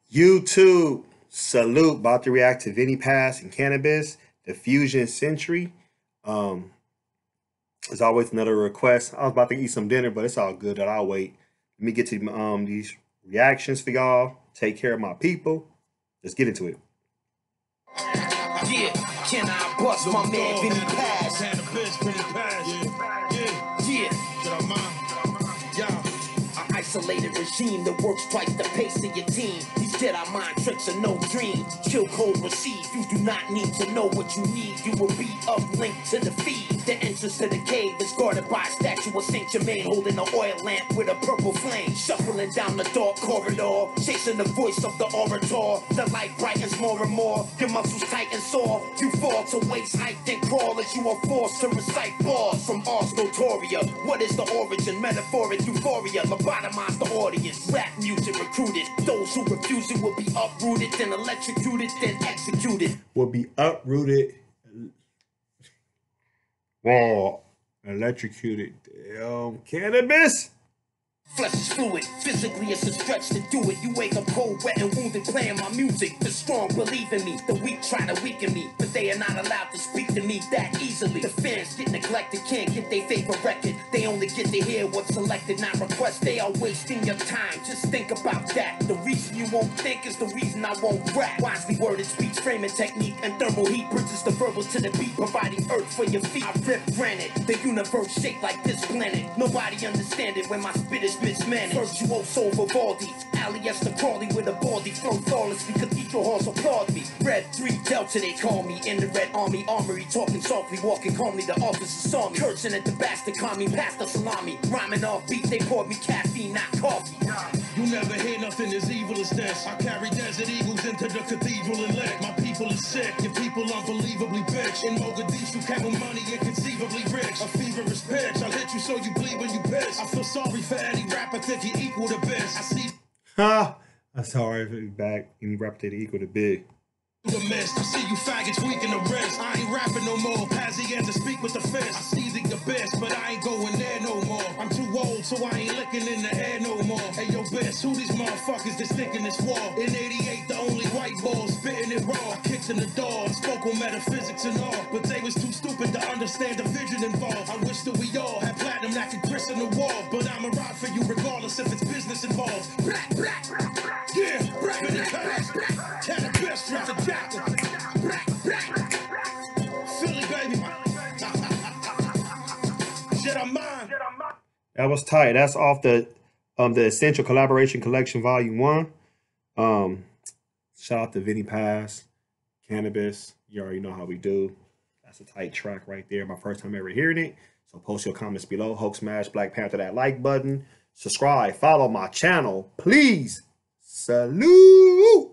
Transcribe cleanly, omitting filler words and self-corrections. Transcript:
YouTube, salute. About to react to Vinnie Paz and Canibus, the Fusion Century. As always, another request. I was about to eat some dinner, but it's all good. That I'll wait. Let me get to these reactions for y'all. Take care of my people. Let's get into it. Yeah, can I bust my man Vinnie Paz? Canibus, Vinnie Paz. Yeah. I isolated regime that works twice the pace of your team. These Jedi mind tricks are no dream. Chill code received. You do not need to know what you need. You will be uplinked to the feed. The entrance to the cave is guarded by a statue of Saint Germain holding an oil lamp with a purple flame. Shuffling down the dark corridor, chasing the voice of the orator. The light brightens more and more. Your muscles tighten sore. You fall to waist height and crawl as you are forced to recite bars from Ars Notoria. What is the origin? Metaphoric euphoria. Lobotomize the audience. Rap music recruited. Those who refuse it will be uprooted, then electrocuted, then executed. Will be uprooted. Raw, electrocuted. Damn, Canibus. Flesh is fluid, physically it's a stretch to do it. You wake up cold, wet and wounded playing my music. The strong believe in me, the weak try to weaken me, but they are not allowed to speak to me that easily. The fans get neglected, can't get their favorite record. They only get to hear what's selected, not request. They are wasting your time, just think about that. The reason you won't think is the reason I won't rap. Wisely worded speech, framing technique, and thermal heat bridges the verbals to the beat, providing earth for your feet. I rip granite, the universe shaped like this planet. Nobody understand it when my spit is mismanaged. Virtuoso Vivaldi, alias the Crawley with a baldy flow flawlessly. Cathedral halls applaud me. Red 3 Delta they call me. In the Red Army armory, talking softly, walking calmly. The officers saw me, cursing at the bastard, call me past the salami. Rhyming off beat, they poured me caffeine, not coffee. You never hear nothing as evil as this. I carry desert eagles into the cathedral and lit. My people is sick, your people unbelievably bitch. In Mogadishu, camel money inconceivably rich. A feverish pitch, I'll hit you so you bleed when you piss. I feel sorry for any rapper think you equal to biz. I see. Ha! I'm sorry if it's back. Any rapper think equal to big. The mist. I see you faggots weak in the wrist. I ain't rapping no more. Pazzy and to speak with the fist. I see the abyss, but I ain't going there no more. I'm too old, so I ain't licking in the air no more. Hey yo, bitch, who these motherfuckers that stick in this wall? In '88, the only white ball spitting it raw. I kicked in the door and spoke on metaphysics and all, but they was too stupid to understand the vision involved. I wish that we all had platinum that could christen the wall, but I'ma ride for you regardless if it's business involved. Black, black, yeah, Vinnie Paz, Canibus, drop the jacket. Philly, baby. Shit, I'm mine. That was tight. That's off the Essential Collaboration Collection Volume 1. Shout out to Vinnie Paz, Canibus. You already know how we do. That's a tight track right there. My first time ever hearing it. So post your comments below. Hulk smash Black Panther that like button. Subscribe. Follow my channel, please. Salute.